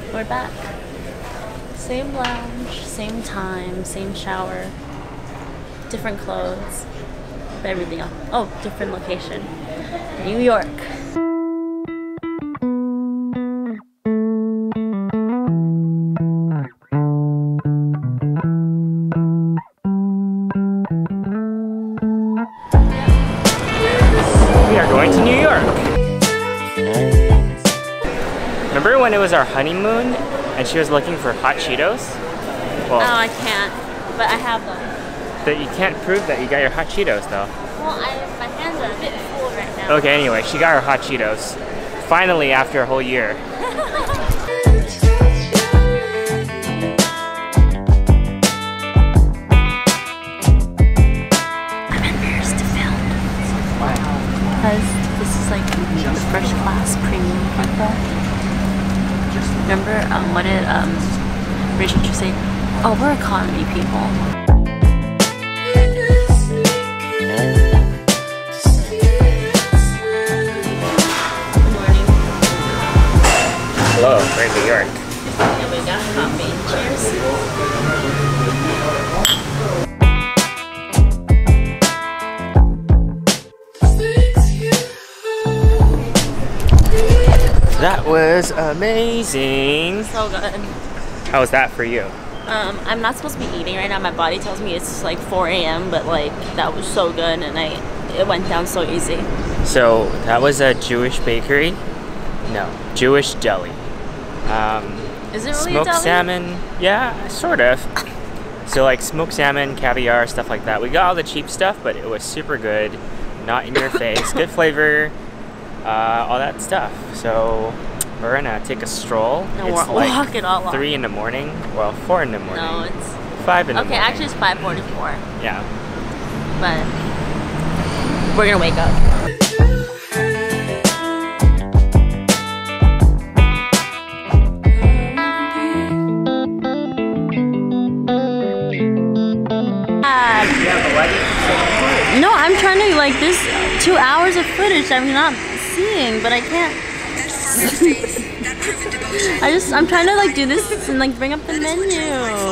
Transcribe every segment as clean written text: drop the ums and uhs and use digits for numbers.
We're back. Same lounge, same time, same shower, different clothes, but everything else. Oh, different location. New York. We are going to New York. Remember when it was our honeymoon and she was looking for hot Cheetos? Well, Oh, I can't, but I have them. that you can't prove that you got your hot Cheetos though. Well, my hands are a bit full right now. Okay, anyway, she got her hot Cheetos. Finally, after a whole year. I'm embarrassed to film. Because this is like first class premium pizza. Remember what did Rachel just say? Oh, we're economy people. Good morning. Hello, we're in New York. And we got coffee. That was amazing. So good. How was that for you? I'm not supposed to be eating right now. My body tells me it's like 4 a.m. But like that was so good, and it went down so easy. So that was a Jewish bakery? No, Jewish deli. Is it really Smoked deli? salmon, yeah, sort of. So like smoked salmon, caviar, stuff like that. We got all the cheap stuff, but it was super good, not in your face, good flavor, all that stuff. So we're gonna take a stroll. No, it's we're like walking all along. 3 in the morning. Well, 4 in the morning. No, it's 5 in the okay. morning. Actually, it's 5:44. Yeah. But we're gonna wake up. No, I'm trying to like this 2 hours of footage I'm not seeing, but I can't. I'm trying to like do this and like bring up the menu.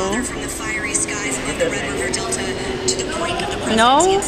No,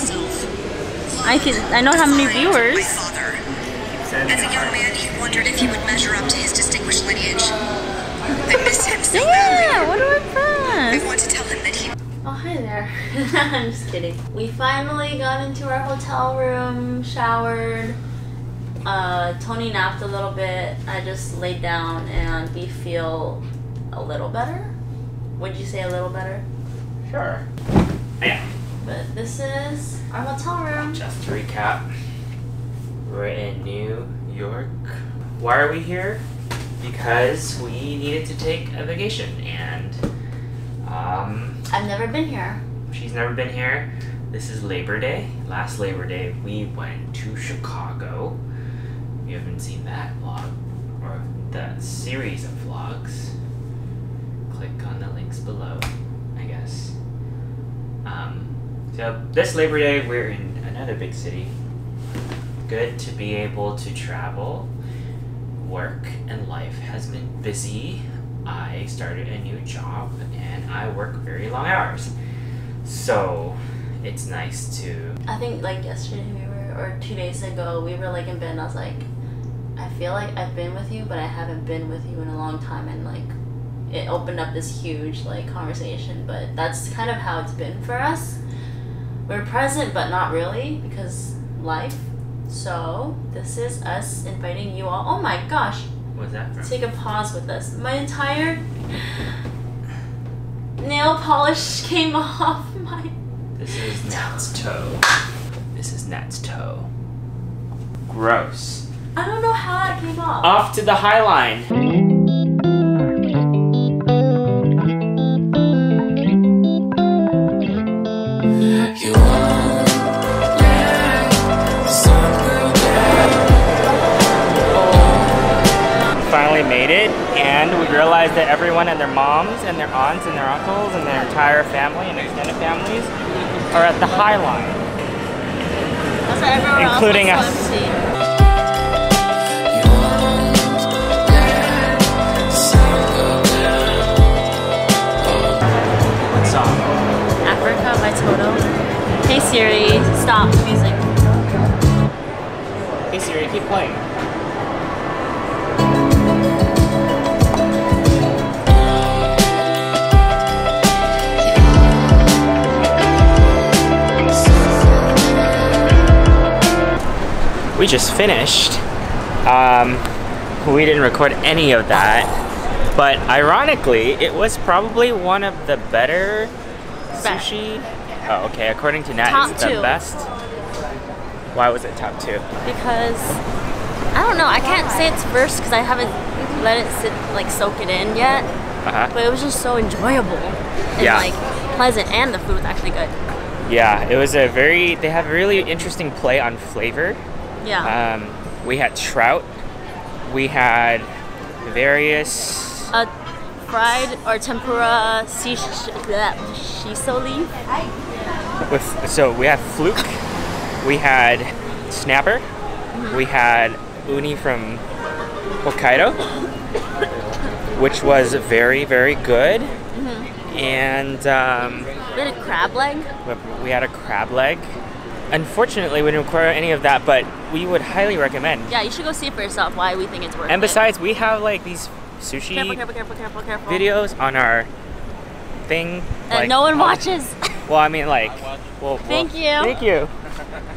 I know how many viewers. As a young man, he wondered if he would measure up to his distinguished lineage. I miss him so Yeah, badly. what do I press? I want to tell him that he... Oh, hi there. I'm just kidding. We finally got into our hotel room, showered. Tony napped a little bit. I just laid down and we feel a little better. Would you say a little better? Sure. Yeah. But this is our hotel room. Just to recap, we're in New York. Why are we here? Because we needed to take a vacation, and I've never been here. she's never been here. This is Labor Day. Last Labor Day, we went to Chicago. If you haven't seen that vlog, or the series of vlogs, click on the links below, I guess. So this Labor Day, we're in another big city. Good to be able to travel. Work and life has been busy. I started a new job and I work very long hours. So it's nice to... I think like yesterday or 2 days ago, we were like in bed and I was like, I feel like I've been with you, but I haven't been with you in a long time, and like it opened up this huge like conversation. But that's kind of how it's been for us. We're present but not really because life. So this is us inviting you all. Oh my gosh. What's that from? Take a pause with us. My entire nail polish came off my... This is Nat's toe. This is Nat's toe. Gross. I don't know how that came off. Off to the High Line. Finally made it, and we realized that everyone and their moms and their aunts and their uncles and their entire family and extended families are at the High Line. That's what everyone else Including was us. so empty. plane. We just finished. We didn't record any of that, but ironically, it was probably one of the better sushi. Oh, okay. According to Nat, Top it's the two. best. Why was it top 2? Because I don't know. I can't say it's first because I haven't let it sit like soak it in yet. But it was just so enjoyable and like pleasant, and the food was actually good. Yeah, it was a very. They have a really interesting play on flavor. Yeah. We had trout. We had various Fried or tempura shiso leaf. So we had fluke. We had snapper. We had uni from Hokkaido, which was very, very good. And We had a crab leg. we had a crab leg. Unfortunately, we didn't record any of that, but we would highly recommend. Yeah, you should go see it for yourself why we think it's worth it. And besides, we have like these sushi Careful. videos on our thing. And no one watches. Well, I mean, like, Thank you. Thank you.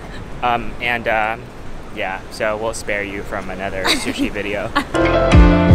Yeah, so we'll spare you from another sushi video.